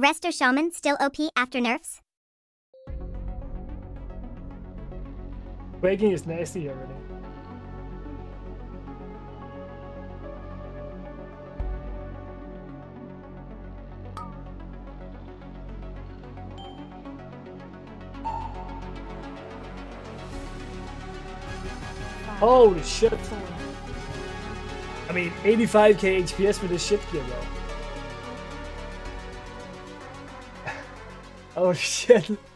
Resto Shaman Still OP after nerfs? Quaking is nasty already. Holy shit. I mean, 85k HPS for this shit gear though. Oh shit.